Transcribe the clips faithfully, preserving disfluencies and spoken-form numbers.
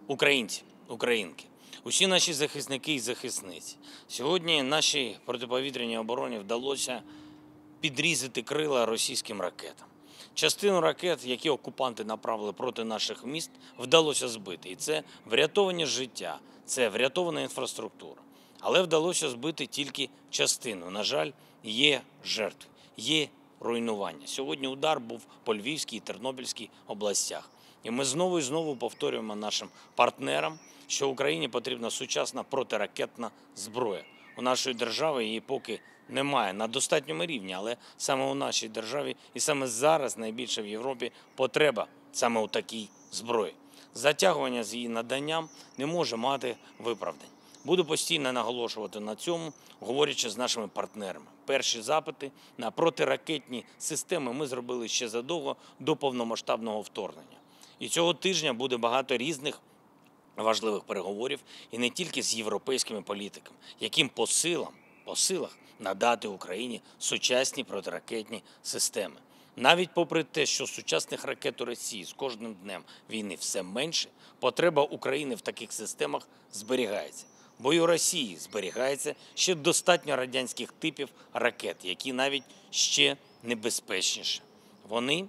Українці, українки, усі наші захисники і захисниці. Сьогодні нашій протиповітряній обороні вдалося підрізати крила російським ракетам. Частину ракет, які окупанти направили проти наших міст, вдалося збити. І це врятовані життя, це врятована інфраструктура. Але вдалося збити тільки частину. На жаль, є жертви, є руйнування. Сьогодні удар був по Львівській і Тернопільській областях. І ми знову і знову повторюємо нашим партнерам, що Україні потрібна сучасна протиракетна зброя. У нашої держави її поки немає на достатньому рівні, але саме у нашій державі і саме зараз найбільше в Європі потреба саме у такій зброї. Затягування з її наданням не може мати виправдань. Буду постійно наголошувати на цьому, говорячи з нашими партнерами. Перші запити на протиракетні системи ми зробили ще задовго до повномасштабного вторгнення. І цього тижня буде багато різних важливих переговорів, і не тільки з європейськими політиками, яким по силам, по силах надати Україні сучасні протиракетні системи. Навіть попри те, що сучасних ракет у Росії з кожним днем війни все менше, потреба України в таких системах зберігається. Бо і у Росії зберігається ще достатньо радянських типів ракет, які навіть ще небезпечніші. Вони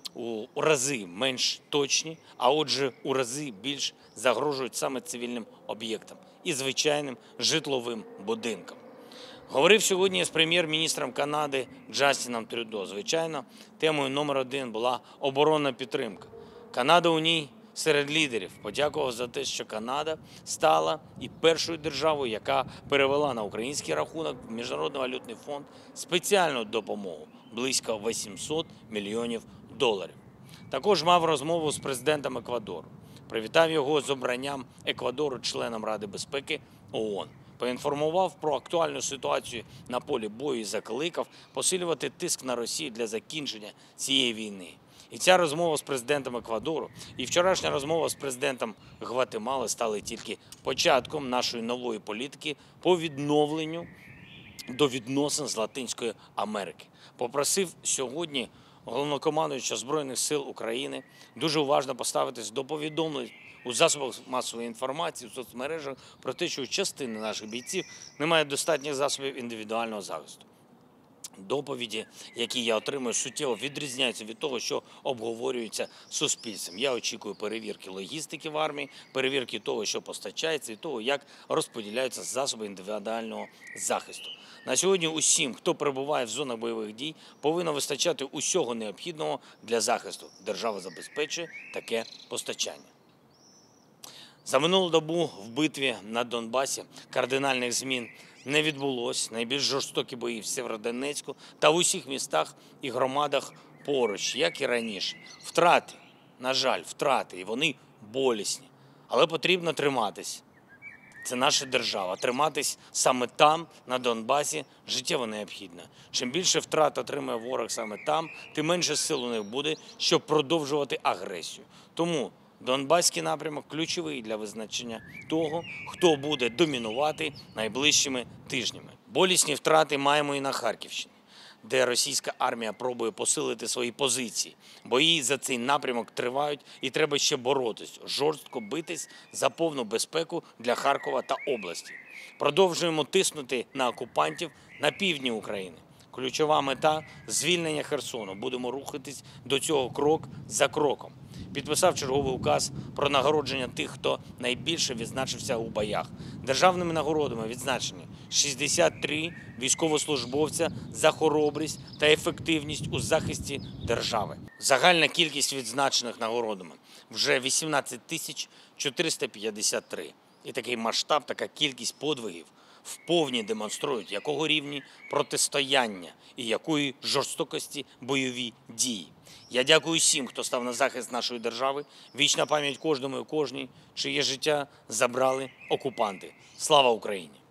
у рази менш точні, а отже у рази більш загрожують саме цивільним об'єктам і звичайним житловим будинкам. Говорив сьогодні з прем'єр-міністром Канади Джастіном Трюдо. Звичайно, темою номер один була оборонна підтримка. Канада у ній серед лідерів. Подякував за те, що Канада стала і першою державою, яка перевела на український рахунок в Міжнародний валютний фонд спеціальну допомогу – близько вісімсот мільйонів доларів. Також мав розмову з президентом Еквадору. Привітав його з обранням Еквадору членом Ради безпеки ООН. Поінформував про актуальну ситуацію на полі бою і закликав посилювати тиск на Росію для закінчення цієї війни. І ця розмова з президентом Еквадору і вчорашня розмова з президентом Гватемали стали тільки початком нашої нової політики по відновленню до відносин з Латинської Америки. Попросив сьогодні головнокомандуюча Збройних сил України дуже уважно поставитись до повідомлень у засобах масової інформації, у соцмережах про те, що у частини наших бійців немає достатніх засобів індивідуального захисту. Доповіді, які я отримую, суттєво відрізняються від того, що обговорюється суспільством. Я очікую перевірки логістики в армії, перевірки того, що постачається, і того, як розподіляються засоби індивідуального захисту. На сьогодні усім, хто перебуває в зонах бойових дій, повинно вистачати усього необхідного для захисту. Держава забезпечує таке постачання. За минулу добу в битві на Донбасі кардинальних змін не відбулось. Найбільш жорстокі бої в Сєвєродонецьку та в усіх містах і громадах поруч, як і раніше. Втрати, на жаль, втрати, і вони болісні. Але потрібно триматись. Це наша держава. Триматись саме там, на Донбасі, життєво необхідно. Чим більше втрат отримає ворог саме там, тим менше сил у них буде, щоб продовжувати агресію. Тому Донбаський напрямок ключовий для визначення того, хто буде домінувати найближчими тижнями. Болісні втрати маємо і на Харківщині, де російська армія пробує посилити свої позиції. Бої за цей напрямок тривають і треба ще боротись, жорстко битись за повну безпеку для Харкова та області. Продовжуємо тиснути на окупантів на півдні України. Ключова мета – звільнення Херсону. Будемо рухатись до цього крок за кроком. Підписав черговий указ про нагородження тих, хто найбільше відзначився у боях. Державними нагородами відзначені шістдесят три військовослужбовця за хоробрість та ефективність у захисті держави. Загальна кількість відзначених нагородами – вже вісімнадцять тисяч чотириста п'ятдесят три. І такий масштаб, така кількість подвигів вповні демонструють, якого рівні протистояння і якої жорстокості бойові дії. Я дякую всім, хто став на захист нашої держави. Вічна пам'ять кожному і кожній, чиє життя забрали окупанти. Слава Україні!